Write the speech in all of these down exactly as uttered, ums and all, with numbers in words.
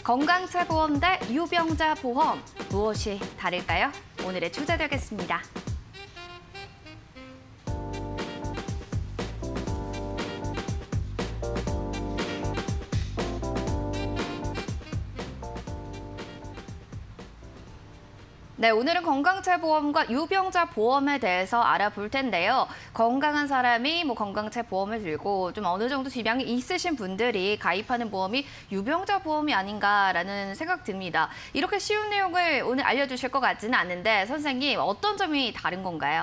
건강체보험 대 유병자 보험, 무엇이 다를까요? 오늘의 주제 되겠습니다. 네, 오늘은 건강체보험과 유병자 보험에 대해서 알아볼 텐데요. 건강한 사람이 뭐 건강체 보험을 들고 좀 어느 정도 질병이 있으신 분들이 가입하는 보험이 유병자 보험이 아닌가라는 생각 듭니다. 이렇게 쉬운 내용을 오늘 알려주실 것 같지는 않은데 선생님, 어떤 점이 다른 건가요?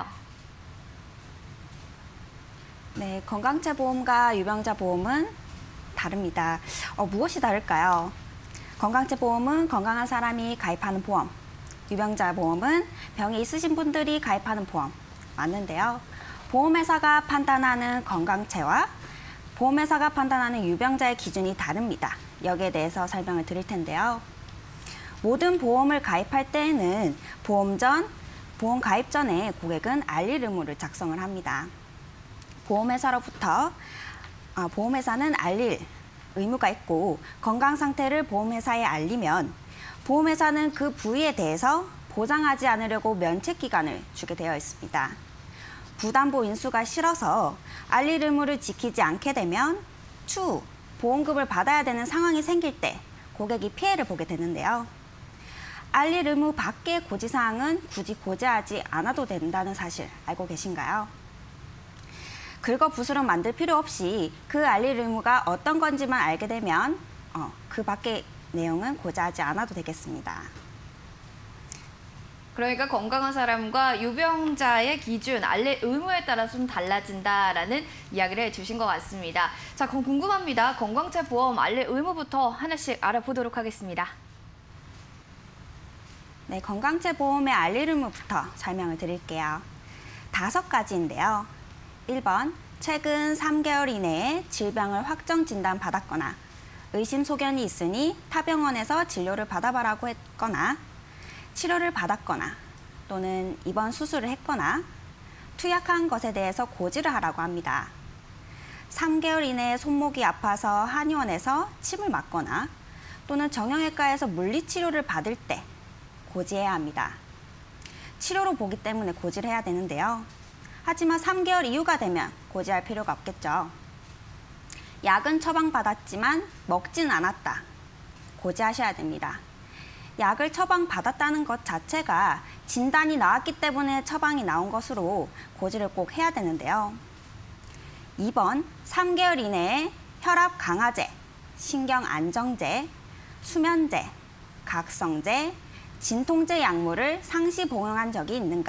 네, 건강체 보험과 유병자 보험은 다릅니다. 어, 무엇이 다를까요? 건강체 보험은 건강한 사람이 가입하는 보험, 유병자 보험은 병이 있으신 분들이 가입하는 보험 맞는데요. 보험회사가 판단하는 건강체와 보험회사가 판단하는 유병자의 기준이 다릅니다. 여기에 대해서 설명을 드릴 텐데요. 모든 보험을 가입할 때에는 보험 전, 보험 가입 전에 고객은 알릴 의무를 작성을 합니다. 보험회사로부터 아, 보험회사는 알릴 의무가 있고 건강 상태를 보험회사에 알리면 보험회사는 그 부위에 대해서 보장하지 않으려고 면책기간을 주게 되어 있습니다. 부담보 인수가 싫어서 알릴 의무를 지키지 않게 되면 추후 보험금을 받아야 되는 상황이 생길 때 고객이 피해를 보게 되는데요. 알릴 의무 밖의 고지사항은 굳이 고지하지 않아도 된다는 사실 알고 계신가요? 긁어부스럼 만들 필요 없이 그 알릴 의무가 어떤 건지만 알게 되면 어, 그 밖의 내용은 고지하지 않아도 되겠습니다. 그러니까 건강한 사람과 유병자의 기준, 알릴 의무에 따라서 좀 달라진다라는 이야기를 해주신 것 같습니다. 자, 그럼 궁금합니다. 건강체 보험 알릴 의무부터 하나씩 알아보도록 하겠습니다. 네, 건강체 보험의 알릴 의무부터 설명을 드릴게요. 다섯 가지인데요. 일 번, 최근 삼 개월 이내에 질병을 확정 진단받았거나 의심소견이 있으니 타 병원에서 진료를 받아봐라고 했거나 치료를 받았거나 또는 입원 수술을 했거나 투약한 것에 대해서 고지를 하라고 합니다. 삼 개월 이내에 손목이 아파서 한의원에서 침을 맞거나 또는 정형외과에서 물리치료를 받을 때 고지해야 합니다. 치료로 보기 때문에 고지를 해야 되는데요. 하지만 삼 개월 이후가 되면 고지할 필요가 없겠죠. 약은 처방받았지만 먹진 않았다. 고지하셔야 됩니다. 약을 처방받았다는 것 자체가 진단이 나왔기 때문에 처방이 나온 것으로 고지를 꼭 해야 되는데요. 이 번, 삼 개월 이내에 혈압 강화제, 신경 안정제, 수면제, 각성제, 진통제 약물을 상시 복용한 적이 있는가?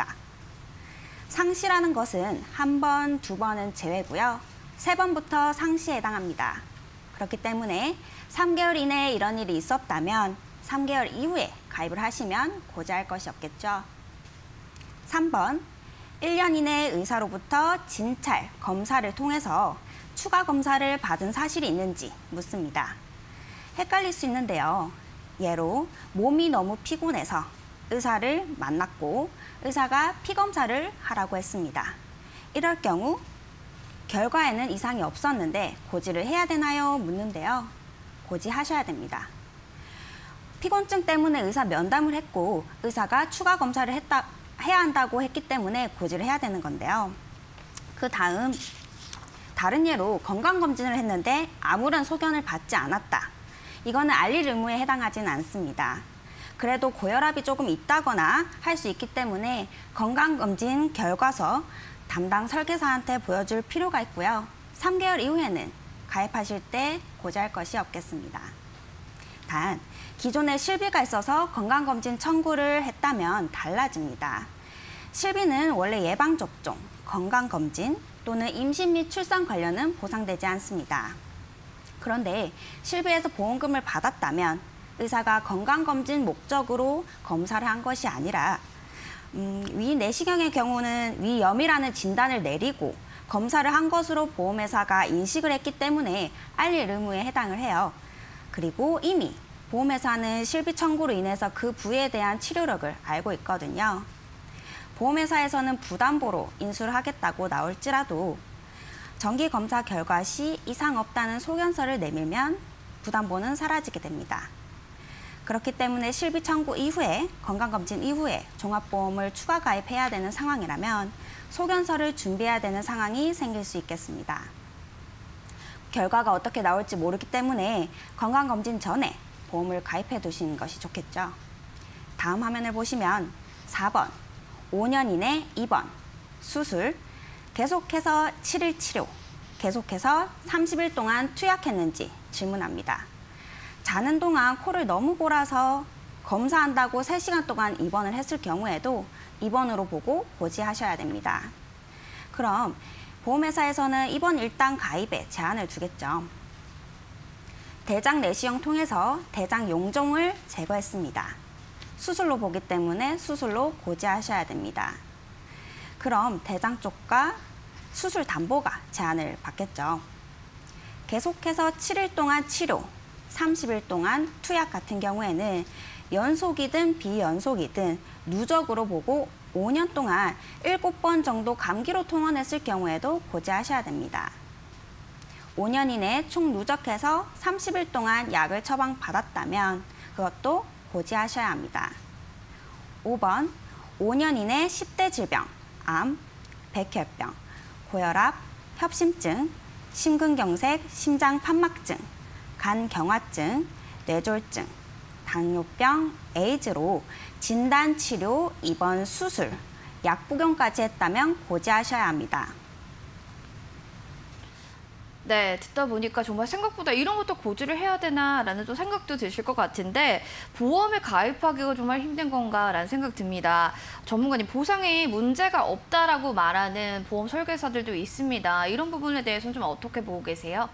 상시라는 것은 한 번, 두 번은 제외고요. 세 번부터 상시에 해당합니다. 그렇기 때문에 삼 개월 이내에 이런 일이 있었다면 삼 개월 이후에 가입을 하시면 고지할 것이 없겠죠. 삼 번, 일 년 이내에 의사로부터 진찰, 검사를 통해서 추가 검사를 받은 사실이 있는지 묻습니다. 헷갈릴 수 있는데요. 예로 몸이 너무 피곤해서 의사를 만났고 의사가 피검사를 하라고 했습니다. 이럴 경우 결과에는 이상이 없었는데 고지를 해야 되나요? 묻는데요. 고지하셔야 됩니다. 피곤증 때문에 의사 면담을 했고 의사가 추가 검사를 했다, 해야 한다고 했기 때문에 고지를 해야 되는 건데요. 그 다음 다른 예로 건강검진을 했는데 아무런 소견을 받지 않았다. 이거는 알릴 의무에 해당하지는 않습니다. 그래도 고혈압이 조금 있다거나 할 수 있기 때문에 건강검진 결과서 담당 설계사한테 보여줄 필요가 있고요. 삼 개월 이후에는 가입하실 때 고지할 것이 없겠습니다. 단, 기존에 실비가 있어서 건강검진 청구를 했다면 달라집니다. 실비는 원래 예방접종, 건강검진 또는 임신 및 출산 관련은 보상되지 않습니다. 그런데 실비에서 보험금을 받았다면 의사가 건강검진 목적으로 검사를 한 것이 아니라 음, 위 내시경의 경우는 위염이라는 진단을 내리고 검사를 한 것으로 보험회사가 인식을 했기 때문에 알릴 의무에 해당을 해요. 그리고 이미 보험회사는 실비 청구로 인해서 그 부위에 대한 치료력을 알고 있거든요. 보험회사에서는 부담보로 인수를 하겠다고 나올지라도 정기검사 결과 시 이상 없다는 소견서를 내밀면 부담보는 사라지게 됩니다. 그렇기 때문에 실비 청구 이후에 건강검진 이후에 종합보험을 추가 가입해야 되는 상황이라면 소견서를 준비해야 되는 상황이 생길 수 있겠습니다. 결과가 어떻게 나올지 모르기 때문에 건강검진 전에 보험을 가입해 두시는 것이 좋겠죠. 다음 화면을 보시면 사 번, 오 년 이내 입원, 수술, 계속해서 칠 일 치료, 계속해서 삼십 일 동안 투약했는지 질문합니다. 자는 동안 코를 너무 골아서 검사한다고 세 시간 동안 입원을 했을 경우에도 입원으로 보고 고지하셔야 됩니다. 그럼 보험회사에서는 입원 일당 가입에 제한을 두겠죠. 대장 내시경 통해서 대장 용종을 제거했습니다. 수술로 보기 때문에 수술로 고지하셔야 됩니다. 그럼 대장 쪽과 수술 담보가 제한을 받겠죠. 계속해서 칠 일 동안 치료, 삼십 일 동안 투약 같은 경우에는 연속이든 비연속이든 누적으로 보고 오 년 동안 일곱 번 정도 감기로 통원했을 경우에도 고지하셔야 됩니다. 오 년 이내 총 누적해서 삼십 일 동안 약을 처방받았다면 그것도 고지하셔야 합니다. 오 번, 오 년 이내 십 대 질병, 암, 백혈병, 고혈압, 협심증, 심근경색, 심장판막증, 간경화증, 뇌졸중, 당뇨병, 에이즈로 진단, 치료, 입원, 수술, 약 복용까지 했다면 고지하셔야 합니다. 네, 듣다 보니까 정말 생각보다 이런 것도 고지를 해야 되나라는 또 생각도 드실 것 같은데 보험에 가입하기가 정말 힘든 건가라는 생각 듭니다. 전문가님, 보상에 문제가 없다라고 말하는 보험 설계사들도 있습니다. 이런 부분에 대해서는 좀 어떻게 보고 계세요?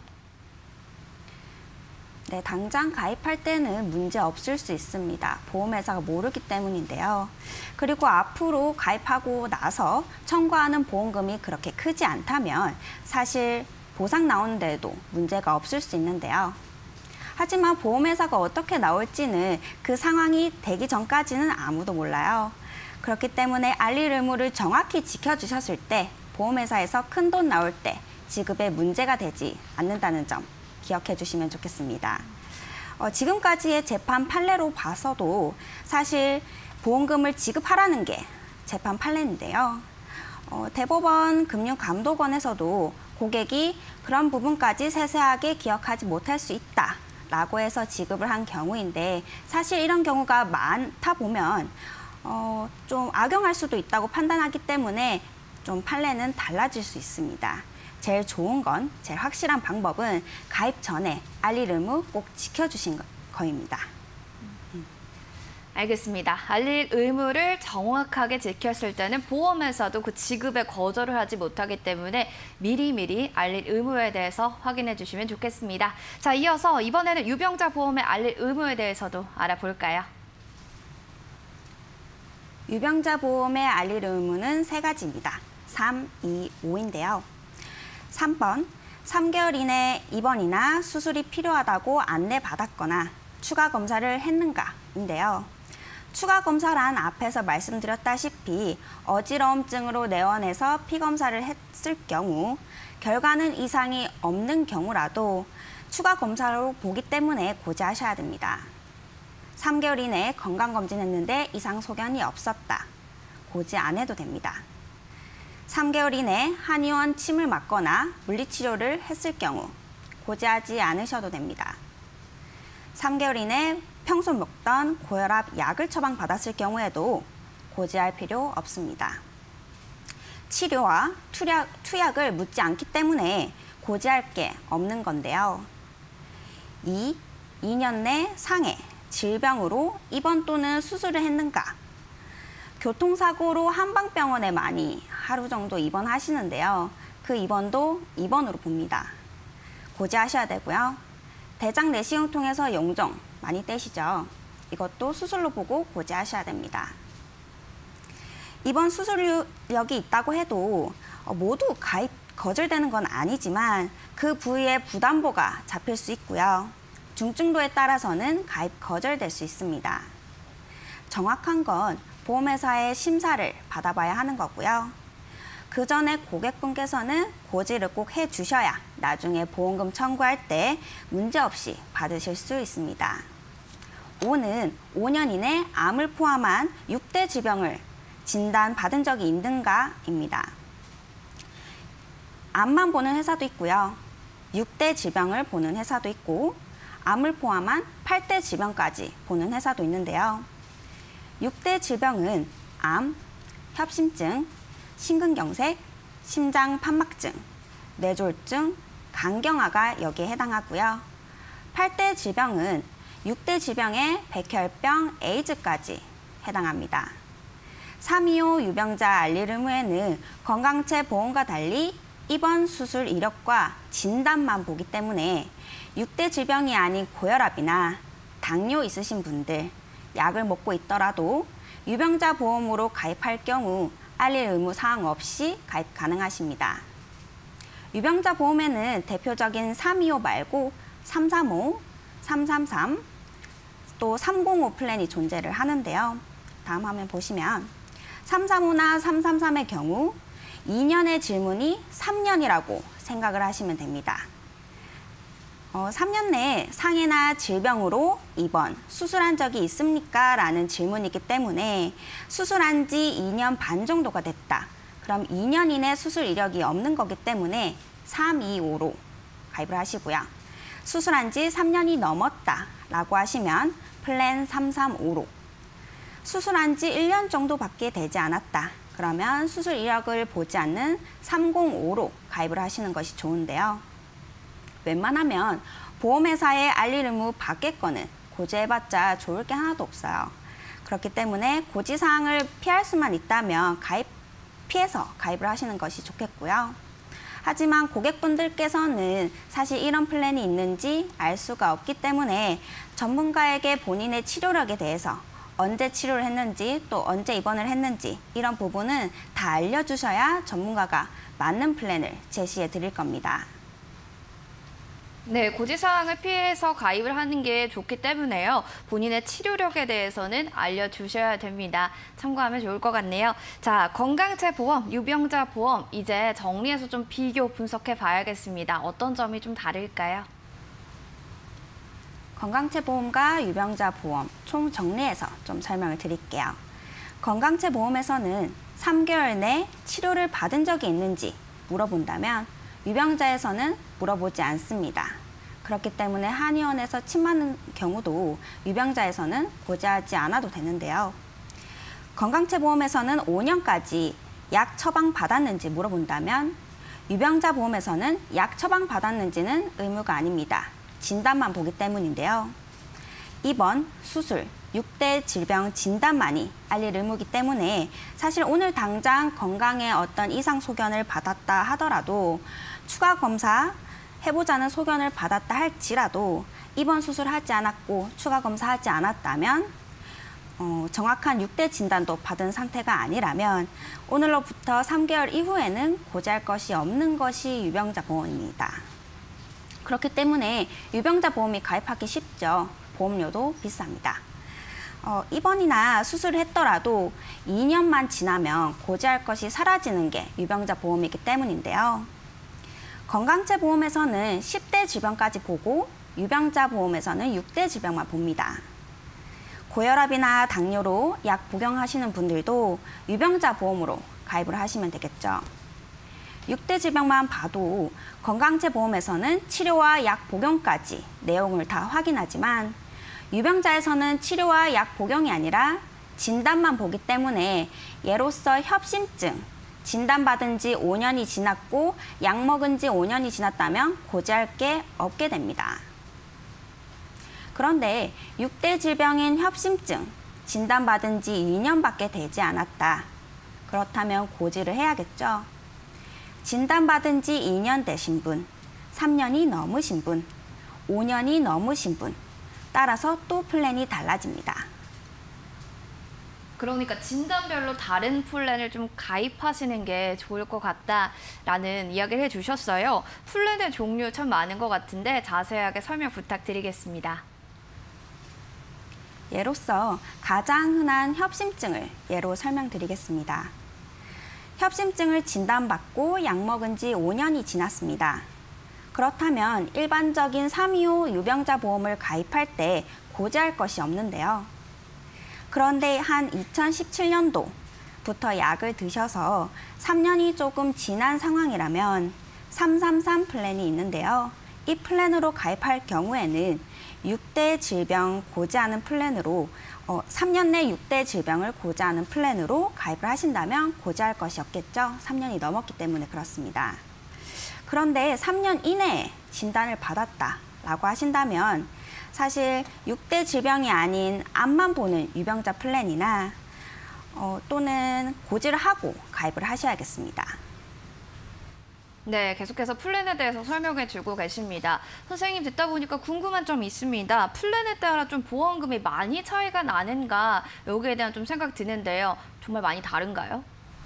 네, 당장 가입할 때는 문제 없을 수 있습니다. 보험회사가 모르기 때문인데요. 그리고 앞으로 가입하고 나서 청구하는 보험금이 그렇게 크지 않다면 사실 보상 나오는데도 문제가 없을 수 있는데요. 하지만 보험회사가 어떻게 나올지는 그 상황이 되기 전까지는 아무도 몰라요. 그렇기 때문에 알릴 의무를 정확히 지켜주셨을 때 보험회사에서 큰돈 나올 때 지급에 문제가 되지 않는다는 점 기억해 주시면 좋겠습니다. 어, 지금까지의 재판 판례로 봐서도 사실 보험금을 지급하라는 게 재판 판례인데요. 어, 대법원 금융감독원에서도 고객이 그런 부분까지 세세하게 기억하지 못할 수 있다라고 해서 지급을 한 경우인데 사실 이런 경우가 많다 보면 어, 좀 악용할 수도 있다고 판단하기 때문에 좀 판례는 달라질 수 있습니다. 제일 좋은 건, 제일 확실한 방법은 가입 전에 알릴 의무 꼭 지켜주신 거입니다. 알겠습니다. 알릴 의무를 정확하게 지켰을 때는 보험에서도 그 지급에 거절을 하지 못하기 때문에 미리미리 알릴 의무에 대해서 확인해 주시면 좋겠습니다. 자, 이어서 이번에는 유병자 보험의 알릴 의무에 대해서도 알아볼까요? 유병자 보험의 알릴 의무는 세 가지입니다. 삼, 이, 오인데요. 삼 번, 삼 개월 이내 입원이나 수술이 필요하다고 안내받았거나 추가 검사를 했는가인데요. 추가 검사란 앞에서 말씀드렸다시피 어지러움증으로 내원해서 피검사를 했을 경우 결과는 이상이 없는 경우라도 추가 검사로 보기 때문에 고지하셔야 됩니다. 삼 개월 이내에 건강검진했는데 이상 소견이 없었다. 고지 안 해도 됩니다. 삼 개월 이내에 한의원 침을 맞거나 물리치료를 했을 경우 고지하지 않으셔도 됩니다. 삼 개월 이내 평소 먹던 고혈압 약을 처방받았을 경우에도 고지할 필요 없습니다. 치료와 투약, 투약을 묻지 않기 때문에 고지할 게 없는 건데요. 이, 이 년 내 상해, 질병으로 입원 또는 수술을 했는가? 교통사고로 한방병원에 많이 하루 정도 입원하시는데요. 그 입원도 입원으로 봅니다. 고지하셔야 되고요. 대장 내시경 통해서 용종 많이 떼시죠. 이것도 수술로 보고 고지하셔야 됩니다. 입원 수술력이 있다고 해도 모두 가입 거절되는 건 아니지만 그 부위에 부담보가 잡힐 수 있고요. 중증도에 따라서는 가입 거절될 수 있습니다. 정확한 건 보험회사의 심사를 받아봐야 하는 거고요. 그 전에 고객분께서는 고지를 꼭 해주셔야 나중에 보험금 청구할 때 문제없이 받으실 수 있습니다. 오는 오 년 이내 암을 포함한 육 대 질병을 진단받은 적이 있는가입니다. 암만 보는 회사도 있고요. 육 대 질병을 보는 회사도 있고 암을 포함한 팔 대 질병까지 보는 회사도 있는데요. 육 대 질병은 암, 협심증, 심근경색, 심장판막증, 뇌졸중, 간경화가 여기에 해당하고요. 팔 대 질병은 육 대 질병의 백혈병, 에이즈까지 해당합니다. 삼이오 유병자 알릴 의무에는 건강체 보험과 달리 입원 수술 이력과 진단만 보기 때문에 육 대 질병이 아닌 고혈압이나 당뇨 있으신 분들, 약을 먹고 있더라도 유병자 보험으로 가입할 경우 알릴 의무 사항 없이 가입 가능하십니다. 유병자 보험에는 대표적인 삼이오 말고 삼삼오, 삼삼삼, 또 삼공오 플랜이 존재를 하는데요. 다음 화면 보시면 삼삼오나 삼삼삼의 경우 이 년의 질문이 삼 년이라고 생각을 하시면 됩니다. 어, 삼 년 내에 상해나 질병으로 입원, 수술한 적이 있습니까? 라는 질문이기 때문에 수술한 지 이 년 반 정도가 됐다. 그럼 이 년 이내 수술 이력이 없는 거기 때문에 삼이오로 가입을 하시고요. 수술한 지 삼 년이 넘었다 라고 하시면 플랜 삼삼오로, 수술한 지 일 년 정도밖에 되지 않았다. 그러면 수술 이력을 보지 않는 삼공오로 가입을 하시는 것이 좋은데요. 웬만하면 보험회사에 알릴 의무 밖의 거는 고지해봤자 좋을 게 하나도 없어요. 그렇기 때문에 고지사항을 피할 수만 있다면 가입, 피해서 가입을 하시는 것이 좋겠고요. 하지만 고객분들께서는 사실 이런 플랜이 있는지 알 수가 없기 때문에 전문가에게 본인의 치료력에 대해서 언제 치료를 했는지 또 언제 입원을 했는지 이런 부분은 다 알려주셔야 전문가가 맞는 플랜을 제시해 드릴 겁니다. 네, 고지사항을 피해서 가입을 하는 게 좋기 때문에요. 본인의 치료력에 대해서는 알려주셔야 됩니다. 참고하면 좋을 것 같네요. 자, 건강체 보험, 유병자 보험 이제 정리해서 좀 비교 분석해 봐야겠습니다. 어떤 점이 좀 다를까요? 건강체 보험과 유병자 보험 총 정리해서 좀 설명을 드릴게요. 건강체 보험에서는 삼 개월 내 치료를 받은 적이 있는지 물어본다면 유병자에서는 물어보지 않습니다. 그렇기 때문에 한의원에서 침 맞는 경우도 유병자에서는 고지하지 않아도 되는데요. 건강체 보험에서는 오 년까지 약 처방 받았는지 물어본다면 유병자 보험에서는 약 처방 받았는지는 의무가 아닙니다. 진단만 보기 때문인데요. 입원, 수술, 육 대 질병 진단만이 알릴 의무이기 때문에 사실 오늘 당장 건강에 어떤 이상 소견을 받았다 하더라도 추가 검사 해보자는 소견을 받았다 할지라도 입원 수술하지 않았고 추가 검사하지 않았다면 어, 정확한 육 대 진단도 받은 상태가 아니라면 오늘로부터 삼 개월 이후에는 고지할 것이 없는 것이 유병자 보험입니다. 그렇기 때문에 유병자 보험이 가입하기 쉽죠. 보험료도 비쌉니다. 어, 입원이나 수술을 했더라도 이 년만 지나면 고지할 것이 사라지는 게 유병자 보험이기 때문인데요. 건강체 보험에서는 십 대 질병까지 보고 유병자 보험에서는 육 대 질병만 봅니다. 고혈압이나 당뇨로 약 복용하시는 분들도 유병자 보험으로 가입을 하시면 되겠죠. 육 대 질병만 봐도 건강체 보험에서는 치료와 약 복용까지 내용을 다 확인하지만 유병자에서는 치료와 약 복용이 아니라 진단만 보기 때문에 예로서 협심증, 진단받은 지 오 년이 지났고 약 먹은 지 오 년이 지났다면 고지할 게 없게 됩니다. 그런데 육 대 질병인 협심증, 진단받은 지 이 년밖에 되지 않았다. 그렇다면 고지를 해야겠죠. 진단받은 지 이 년 되신 분, 삼 년이 넘으신 분, 오 년이 넘으신 분, 따라서 또 플랜이 달라집니다. 그러니까 진단별로 다른 플랜을 좀 가입하시는 게 좋을 것 같다라는 이야기를 해주셨어요. 플랜의 종류 참 많은 것 같은데 자세하게 설명 부탁드리겠습니다. 예로서 가장 흔한 협심증을 예로 설명드리겠습니다. 협심증을 진단받고 약 먹은 지 오 년이 지났습니다. 그렇다면 일반적인 삼이오 유병자 보험을 가입할 때 고지할 것이 없는데요. 그런데 한 이천십칠 년도부터 약을 드셔서 삼 년이 조금 지난 상황이라면 삼삼삼 플랜이 있는데요. 이 플랜으로 가입할 경우에는 육 대 질병 고지하는 플랜으로 어, 삼 년 내 육 대 질병을 고지하는 플랜으로 가입을 하신다면 고지할 것이 없겠죠. 삼 년이 넘었기 때문에 그렇습니다. 그런데 삼 년 이내에 진단을 받았다라고 하신다면 사실 육 대 질병이 아닌 암만 보는 유병자 플랜이나 어, 또는 고지를 하고 가입을 하셔야겠습니다. 네, 계속해서 플랜에 대해서 설명해 주고 계십니다. 선생님 듣다 보니까 궁금한 점이 있습니다. 플랜에 따라 좀 보험금이 많이 차이가 나는가 여기에 대한 좀 생각 드는데요. 정말 많이 다른가요?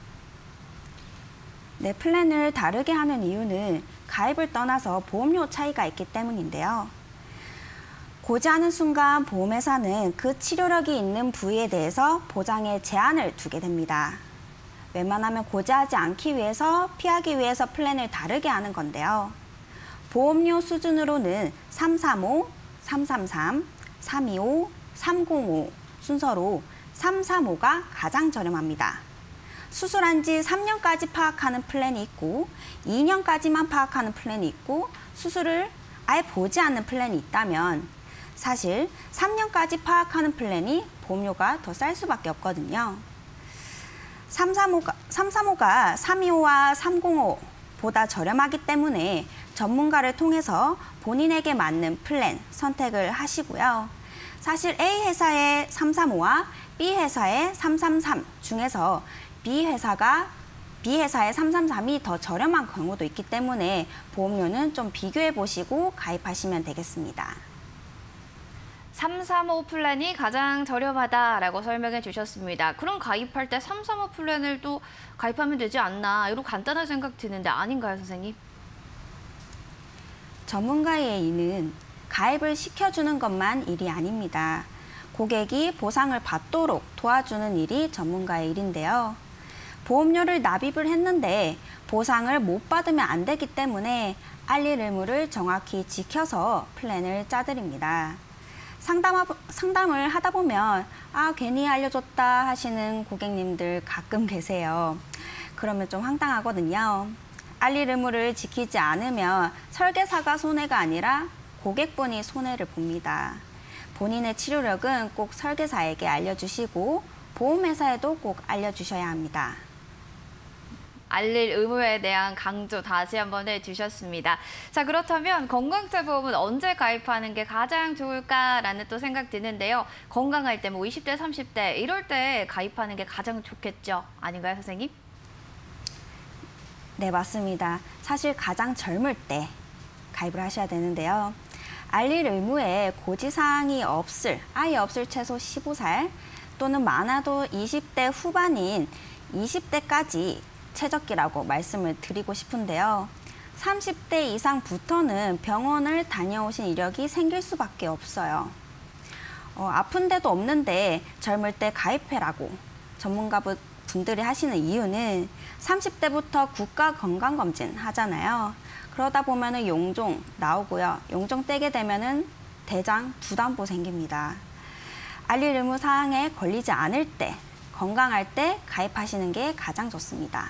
네, 플랜을 다르게 하는 이유는 가입을 떠나서 보험료 차이가 있기 때문인데요. 고지하는 순간 보험회사는 그 치료력이 있는 부위에 대해서 보장에 제한을 두게 됩니다. 웬만하면 고지하지 않기 위해서 피하기 위해서 플랜을 다르게 하는 건데요. 보험료 수준으로는 삼삼오, 삼삼삼, 삼이오, 삼공오 순서로 삼삼오가 가장 저렴합니다. 수술한 지 삼 년까지 파악하는 플랜이 있고 이 년까지만 파악하는 플랜이 있고 수술을 아예 보지 않는 플랜이 있다면 사실 삼 년까지 파악하는 플랜이 보험료가 더 쌀 수밖에 없거든요. 삼삼오가, 삼삼오가 삼이오와 삼공오보다 저렴하기 때문에 전문가를 통해서 본인에게 맞는 플랜 선택을 하시고요. 사실 A 회사의 삼삼오와 B 회사의 삼삼삼 중에서 B 회사가 B 회사의 삼삼삼이 더 저렴한 경우도 있기 때문에 보험료는 좀 비교해 보시고 가입하시면 되겠습니다. 삼삼오 플랜이 가장 저렴하다라고 설명해 주셨습니다. 그럼 가입할 때 삼삼오 플랜을 또 가입하면 되지 않나 이런 간단한 생각 드는데 아닌가요, 선생님? 전문가의 일은 가입을 시켜주는 것만 일이 아닙니다. 고객이 보상을 받도록 도와주는 일이 전문가의 일인데요. 보험료를 납입을 했는데 보상을 못 받으면 안 되기 때문에 알릴 의무를 정확히 지켜서 플랜을 짜드립니다. 상담, 상담을 하다 보면 아 괜히 알려줬다 하시는 고객님들 가끔 계세요. 그러면 좀 황당하거든요. 알릴 의무를 지키지 않으면 설계사가 손해가 아니라 고객분이 손해를 봅니다. 본인의 치료력은 꼭 설계사에게 알려주시고 보험회사에도 꼭 알려주셔야 합니다. 알릴 의무에 대한 강조 다시 한번 해주셨습니다. 자, 그렇다면 건강자보험은 언제 가입하는 게 가장 좋을까라는 또 생각 드는데요. 건강할 때 뭐 이십 대, 삼십 대 이럴 때 가입하는 게 가장 좋겠죠? 아닌가요, 선생님? 네, 맞습니다. 사실 가장 젊을 때 가입을 하셔야 되는데요. 알릴 의무에 고지사항이 없을, 아예 없을 최소 십오 살 또는 많아도 이십 대 후반인 이십 대까지 최적기라고 말씀을 드리고 싶은데요. 삼십 대 이상부터는 병원을 다녀오신 이력이 생길 수밖에 없어요. 어, 아픈 데도 없는데 젊을 때 가입해라고 전문가분들이 하시는 이유는 삼십 대부터 국가 건강검진 하잖아요. 그러다 보면은 용종 나오고요. 용종 떼게 되면은 대장 부담보 생깁니다. 알릴 의무 사항에 걸리지 않을 때, 건강할 때 가입하시는 게 가장 좋습니다.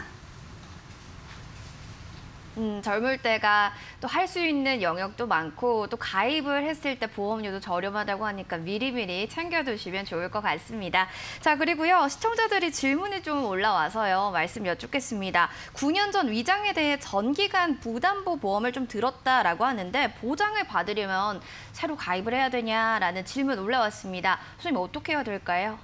음, 젊을 때가 또 할 수 있는 영역도 많고 또 가입을 했을 때 보험료도 저렴하다고 하니까 미리미리 챙겨두시면 좋을 것 같습니다. 자, 그리고요. 시청자들이 질문이 좀 올라와서요. 말씀 여쭙겠습니다. 구 년 전 위장에 대해 전기간 부담보 보험을 좀 들었다라고 하는데 보장을 받으려면 새로 가입을 해야 되냐라는 질문 올라왔습니다. 선생님 어떻게 해야 될까요?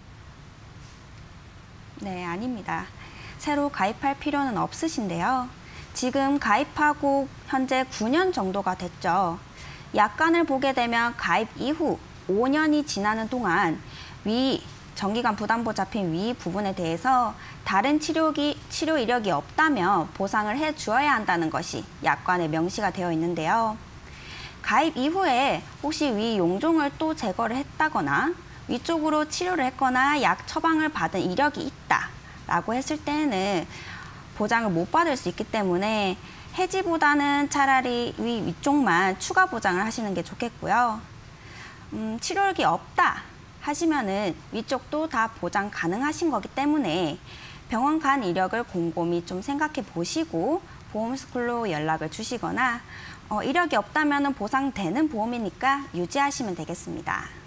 네, 아닙니다. 새로 가입할 필요는 없으신데요. 지금 가입하고 현재 구 년 정도가 됐죠. 약관을 보게 되면 가입 이후 오 년이 지나는 동안 위, 정기간 부담보 잡힌 위 부분에 대해서 다른 치료기, 치료 이력이 없다면 보상을 해 주어야 한다는 것이 약관에 명시가 되어 있는데요. 가입 이후에 혹시 위 용종을 또 제거를 했다거나 위쪽으로 치료를 했거나 약 처방을 받은 이력이 있다라고 했을 때는 보장을 못 받을 수 있기 때문에 해지보다는 차라리 위 위쪽만 추가 보장을 하시는 게 좋겠고요. 음, 치료력이 없다 하시면은 위쪽도 다 보장 가능하신 거기 때문에 병원 간 이력을 곰곰이 좀 생각해 보시고 보험스쿨로 연락을 주시거나 어, 이력이 없다면 보상되는 보험이니까 유지하시면 되겠습니다.